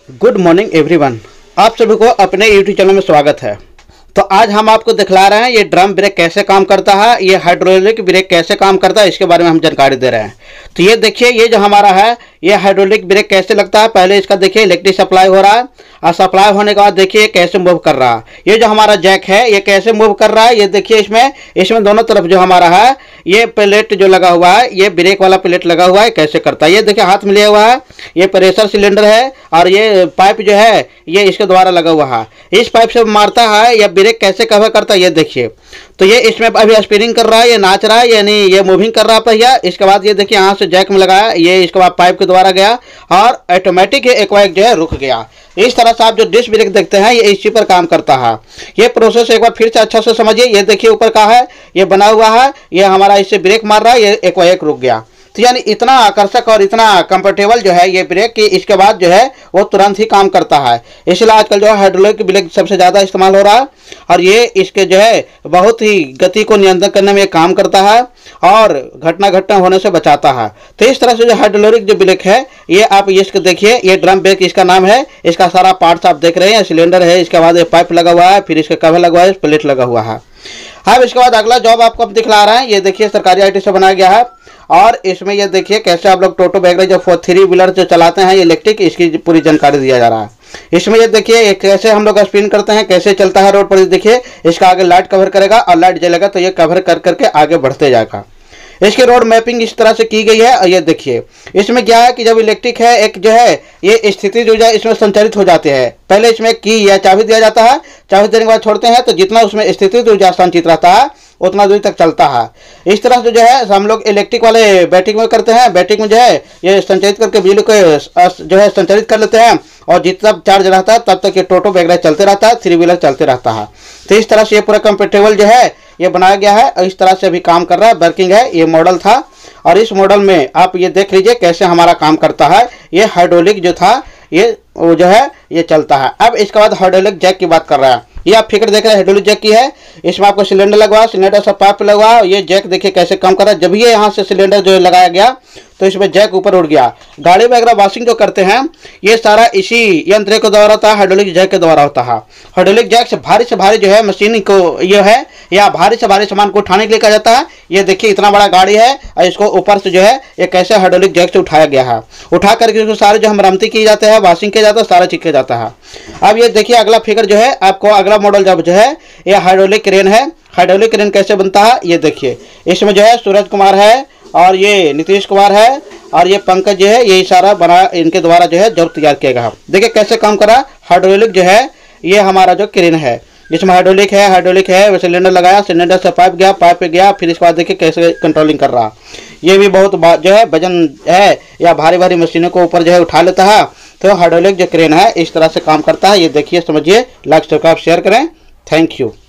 Good morning everyone. आप सभी को अपने यूट्यूब चैनल में स्वागत है। तो आज हम आपको दिखला रहे हैं ये ड्रम ब्रेक कैसे काम करता है, ये हाइड्रोलिक ब्रेक कैसे काम करता है, इसके बारे में हम जानकारी दे रहे हैं। तो ये देखिए, ये जो हमारा है ये हाइड्रोलिक ब्रेक कैसे लगता है। पहले इसका देखिए इलेक्ट्रिक सप्लाई हो रहा है और सप्लाई होने के बाद देखिए कैसे मूव कर रहा है। ये जो हमारा जैक है ये कैसे मूव कर रहा है, ये देखिए इसमें दोनों तरफ जो हमारा है ये प्लेट जो लगा हुआ है, ये ब्रेक वाला प्लेट लगा हुआ है, कैसे करता है। ये देखिए हाथ में लिया हुआ है, ये प्रेशर सिलेंडर है और ये पाइप जो है ये इसके द्वारा लगा हुआ है। इस पाइप से मारता है या ब्रेक कैसे कवर करता है ये देखिए। तो ये इसमें अभी स्पिनिंग कर रहा है, ये नाच रहा है, यानी ये मूविंग कर रहा है पहिया। इसके बाद ये देखिए यहाँ से जैक में लगाया, ये इसके बाद पाइप के द्वारा गया और ऑटोमेटिक एक बार जो है रुक गया। इस तरह से आप जो डिस्क ब्रेक देखते हैं ये इसी पर काम करता है। ये प्रोसेस एक बार फिर से अच्छा से समझिए। ये देखिए ऊपर का है, ये बना हुआ है, ये हमारा इससे ब्रेक मार रहा है, ये एक बार एक रुक गया। तो यानी इतना आकर्षक और इतना कंफर्टेबल जो है ये ब्रेक कि इसके बाद जो है वो तुरंत ही काम करता है। इसलिए आजकल जो है हाइड्रोलिक ब्रेक सबसे ज़्यादा इस्तेमाल हो रहा है और ये इसके जो है बहुत ही गति को नियंत्रण करने में काम करता है और घटना होने से बचाता है। तो इस तरह से जो हाइड्रोलिक जो ब्रेक है ये आप इसको देखिए, ये ड्रम ब्रेक इसका नाम है। इसका सारा पार्ट्स आप देख रहे हैं, सिलेंडर है, इसके बाद ये पाइप लगा हुआ है, फिर इसका कवर लगा हुआ है, प्लेट लगा हुआ है। अब इसके बाद अगला जॉब आपको अब दिखला रहा है। ये देखिए सरकारी आईटी से बनाया गया है और इसमें ये देखिए कैसे आप लोग टोटो वगैरह जो 3 व्हीलर जो चलाते हैं इलेक्ट्रिक, इसकी पूरी जानकारी दिया जा रहा है। इसमें ये देखिए कैसे हम लोग स्पिन करते हैं, कैसे चलता है रोड पर। देखिए इसका आगे लाइट कवर करेगा और लाइट जलेगा तो ये कवर कर करके आगे बढ़ते जाएगा। इसकी रोड मैपिंग इस तरह से की गई है। और ये देखिए इसमें क्या है कि जब इलेक्ट्रिक है एक जो है ये स्थिति जो है इसमें संचालित हो जाती है। पहले इसमें की या चाबी दिया जाता है, चाबी देने के बाद छोड़ते हैं तो जितना उसमें स्थिति ऊर्जा संचित रहता है उतना दूर तक चलता है। इस तरह से जो है हम लोग इलेक्ट्रिक वाले बैटरी में करते हैं। बैटरी में जो है ये संचालित करके बिजली को जो है संचालित कर लेते हैं और जितना चार्ज रहता है तब तक ये टोटो वगैरह चलते रहता है, 3 व्हीलर चलते रहता है। तो इस तरह से ये पूरा कंफर्टेबल जो है ये बनाया गया है और इस तरह से अभी काम कर रहा है, वर्किंग है। ये मॉडल था और इस मॉडल में आप ये देख लीजिए कैसे हमारा काम करता है। ये हाइड्रोलिक जो था ये वो जो है ये चलता है। अब इसके बाद हाइड्रोलिक जैक की बात कर रहा है। ये आप फिगर देख रहे हैं हाइड्रोलिक जैक की है। इसमें आपको सिलेंडर लगवा, सिलेंडर से पाइप लगवा, ये जैक देखिए कैसे काम कर रहा है। जब ये यहाँ से सिलेंडर जो लगाया गया तो इसमें जैक ऊपर उड़ गया। गाड़ी में अगर वॉशिंग जो करते हैं ये सारा इसी यंत्र के द्वारा होता है, हाइड्रोलिक जैक के द्वारा होता है। हाइड्रोलिक जैक से भारी जो है मशीन को ये है या भारी से भारी सामान को उठाने के लिए कहा जाता है। ये देखिए इतना बड़ा गाड़ी है और इसको ऊपर से जो है ये कैसे हाइड्रोलिक जैक से उठाया गया है। उठा करके इसको सारे जो मरम्मती की जाते हैं, वॉशिंग किया जाता है, सारा चीज किया जाता है। अब ये देखिए अगला फिगर जो है आपको, अगला मॉडल जब जो है ये हाइड्रोलिक क्रेन है। हाइड्रोलिक क्रेन कैसे बनता है ये देखिए। इसमें जो है सूरज कुमार है और ये नीतीश कुमार है और ये पंकज जो है, ये सारा बना इनके द्वारा जो है जॉब तैयार किया गया। देखिए कैसे काम करा। हाइड्रोलिक जो है ये हमारा जो क्रेन है जिसमें हाइड्रोलिक है, वो सिलेंडर लगाया, सिलेंडर से पाइप पे गया, फिर इसके बाद देखिए कैसे कंट्रोलिंग कर रहा। ये भी बहुत जो है वजन है या भारी मशीनों को ऊपर जो है उठा लेता है। तो हाइड्रोलिक जो क्रेन है इस तरह से काम करता है। ये देखिए समझिए, लाइक सब्सक्राइब शेयर करें। Thank you.